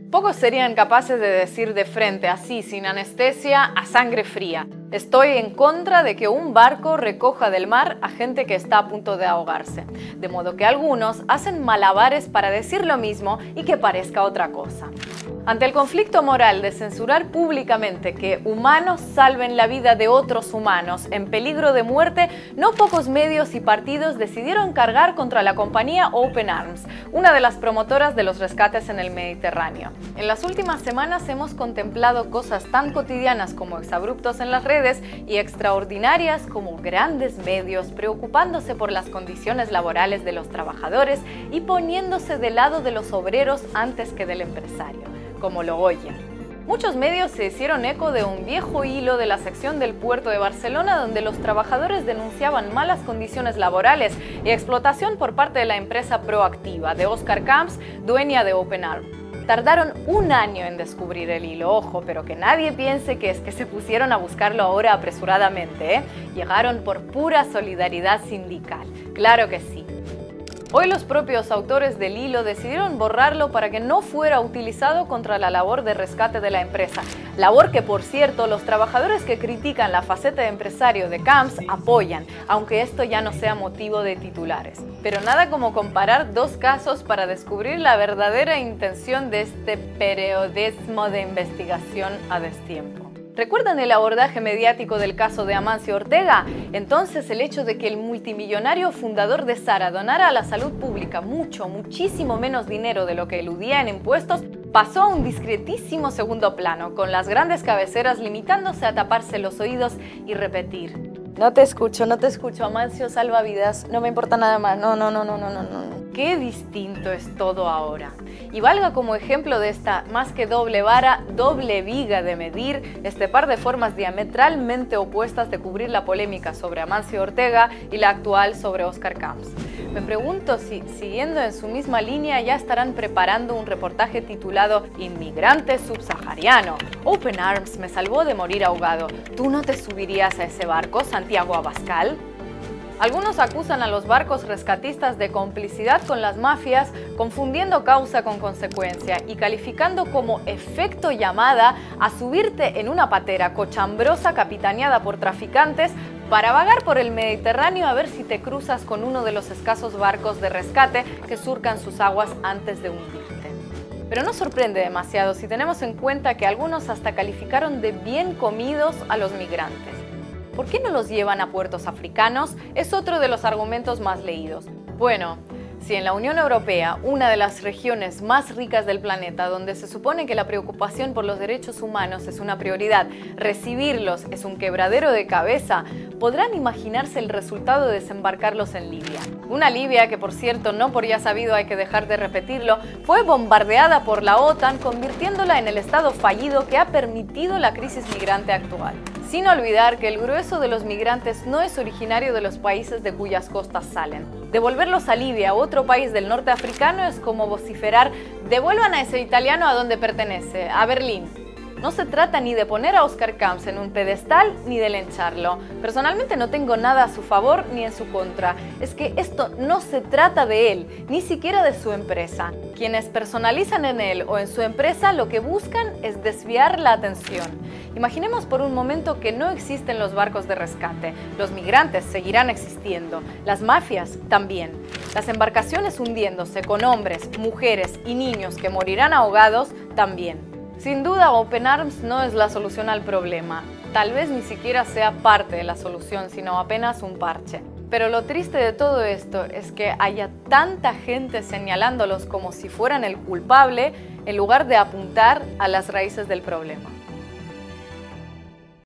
Pocos serían capaces de decir de frente, así, sin anestesia, a sangre fría: estoy en contra de que un barco recoja del mar a gente que está a punto de ahogarse. De modo que algunos hacen malabares para decir lo mismo y que parezca otra cosa. Ante el conflicto moral de censurar públicamente que humanos salven la vida de otros humanos en peligro de muerte, no pocos medios y partidos decidieron cargar contra la compañía Open Arms, una de las promotoras de los rescates en el Mediterráneo. En las últimas semanas hemos contemplado cosas tan cotidianas como exabruptos en las redes y extraordinarias como grandes medios preocupándose por las condiciones laborales de los trabajadores y poniéndose del lado de los obreros antes que del empresario, como lo oyen. Muchos medios se hicieron eco de un viejo hilo de la sección del puerto de Barcelona donde los trabajadores denunciaban malas condiciones laborales y explotación por parte de la empresa Proactiva de Oscar Camps, dueña de Open Arms. Tardaron un año en descubrir el hilo, ojo, pero que nadie piense que es que se pusieron a buscarlo ahora apresuradamente, ¿eh? Llegaron por pura solidaridad sindical, claro que sí. Hoy los propios autores del hilo decidieron borrarlo para que no fuera utilizado contra la labor de rescate de la empresa. Labor que, por cierto, los trabajadores que critican la faceta de empresario de Camps apoyan, aunque esto ya no sea motivo de titulares. Pero nada como comparar dos casos para descubrir la verdadera intención de este periodismo de investigación a destiempo. ¿Recuerdan el abordaje mediático del caso de Amancio Ortega? Entonces el hecho de que el multimillonario fundador de Zara donara a la salud pública muchísimo menos dinero de lo que eludía en impuestos pasó a un discretísimo segundo plano, con las grandes cabeceras limitándose a taparse los oídos y repetir: no te escucho, Amancio salva vidas, no me importa nada más, no. Qué distinto es todo ahora. Y valga como ejemplo de esta más que doble vara, doble viga de medir, este par de formas diametralmente opuestas de cubrir la polémica sobre Amancio Ortega y la actual sobre Oscar Camps. Me pregunto si, siguiendo en su misma línea, ya estarán preparando un reportaje titulado Inmigrante subsahariano. Open Arms me salvó de morir ahogado. ¿Tú no te subirías a ese barco, Santiago Abascal? Algunos acusan a los barcos rescatistas de complicidad con las mafias, confundiendo causa con consecuencia y calificando como efecto llamada a subirte en una patera cochambrosa capitaneada por traficantes para vagar por el Mediterráneo a ver si te cruzas con uno de los escasos barcos de rescate que surcan sus aguas antes de hundirte. Pero no sorprende demasiado si tenemos en cuenta que algunos hasta calificaron de bien comidos a los migrantes. ¿Por qué no los llevan a puertos africanos? Es otro de los argumentos más leídos. Bueno, si en la Unión Europea, una de las regiones más ricas del planeta, donde se supone que la preocupación por los derechos humanos es una prioridad, recibirlos es un quebradero de cabeza, podrán imaginarse el resultado de desembarcarlos en Libia. Una Libia que, por cierto, no por ya sabido hay que dejar de repetirlo, fue bombardeada por la OTAN, convirtiéndola en el estado fallido que ha permitido la crisis migrante actual. Sin olvidar que el grueso de los migrantes no es originario de los países de cuyas costas salen. Devolverlos a Libia, otro país del norte africano, es como vociferar: devuelvan a ese italiano a donde pertenece, a Berlín. No se trata ni de poner a Oscar Camps en un pedestal ni de lincharlo. Personalmente no tengo nada a su favor ni en su contra. Es que esto no se trata de él, ni siquiera de su empresa. Quienes personalizan en él o en su empresa lo que buscan es desviar la atención. Imaginemos por un momento que no existen los barcos de rescate. Los migrantes seguirán existiendo, las mafias también. Las embarcaciones hundiéndose con hombres, mujeres y niños que morirán ahogados también. Sin duda, Open Arms no es la solución al problema. Tal vez ni siquiera sea parte de la solución, sino apenas un parche. Pero lo triste de todo esto es que haya tanta gente señalándolos como si fueran el culpable, en lugar de apuntar a las raíces del problema.